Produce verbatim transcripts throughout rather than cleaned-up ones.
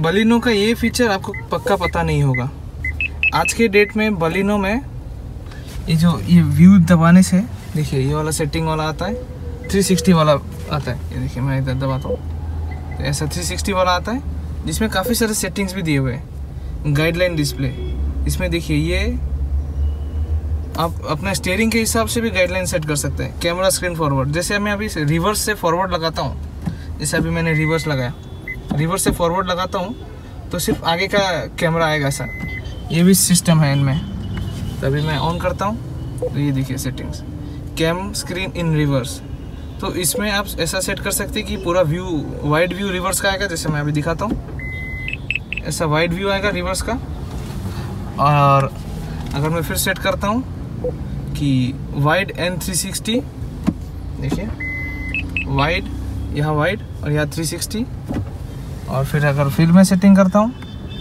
Baleno का ये feature आपको पक्का पता नहीं होगा। आज के डेट में बलिनो में ये जो ये व्यू दबाने से देखिए ये वाला सेटिंग वाला आता है, थ्री सिक्सटी वाला आता है। ये देखिए मैं इधर दबाता हूँ तो ऐसा थ्री सिक्सटी वाला आता है, जिसमें काफ़ी सारे सेटिंग्स भी दिए हुए हैं। गाइडलाइन डिस्प्ले, इसमें देखिए ये आप अपना स्टीयरिंग के हिसाब से भी गाइडलाइन सेट कर सकते हैं। कैमरा स्क्रीन फॉरवर्ड, जैसे मैं अभी रिवर्स से फॉरवर्ड लगाता हूँ, जैसे अभी मैंने रिवर्स लगाया, रिवर्स से फॉरवर्ड लगाता हूँ तो सिर्फ आगे का कैमरा आएगा ऐसा। ये भी सिस्टम है इनमें। तो अभी मैं ऑन करता हूँ तो ये देखिए settings, cam screen in reverse. तो इसमें आप ऐसा सेट कर सकते हैं कि पूरा व्यू वाइड व्यू रिवर्स का आएगा। जैसे मैं अभी दिखाता हूँ, ऐसा वाइड व्यू आएगा रिवर्स का। और अगर मैं फिर सेट करता हूँ कि वाइड एंड थ्री सिक्सटी, देखिए वाइड, यहाँ वाइड और यहाँ थ्री सिक्सटी। और फिर अगर फिर मैं सेटिंग करता हूँ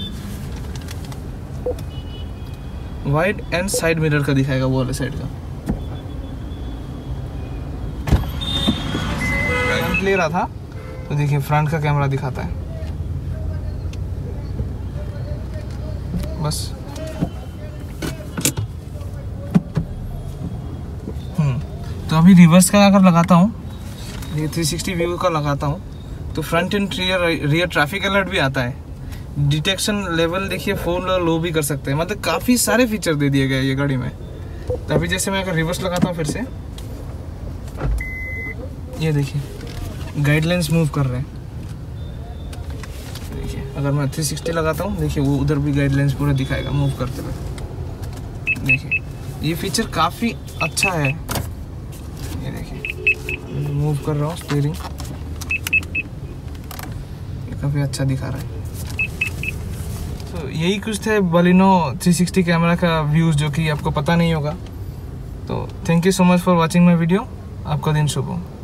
वाइड एंड साइड मिरर का दिखाएगा, वो वाले साइड का। फ्रंट ले रहा था तो देखिए फ्रंट का कैमरा दिखाता है बस। हम्म तो अभी रिवर्स का अगर लगाता हूँ, ये थ्री सिक्सटी व्यू का लगाता हूँ तो front and rear rear traffic alert भी आता है। डिटेक्शन लेवल देखिए फुल और लो भी कर सकते हैं, मतलब काफ़ी सारे फीचर दे दिए गए ये गाड़ी में। तो अभी जैसे मैं अगर रिवर्स लगाता हूँ फिर से, ये देखिए गाइडलाइंस मूव कर रहे हैं। देखिए अगर मैं थ्री सिक्सटी लगाता हूँ, देखिए वो उधर भी गाइडलाइंस पूरा दिखाएगा मूव करते हुए। देखिए ये फीचर काफ़ी अच्छा है। ये देखिए मूव कर रहा हूँ स्टीयरिंग, ये काफ़ी अच्छा दिखा रहा है। तो यही कुछ थे बलिनो थ्री सिक्सटी कैमरा का व्यूज़ जो कि आपको पता नहीं होगा। तो thank you so much for watching my video. आपका दिन शुभ हो।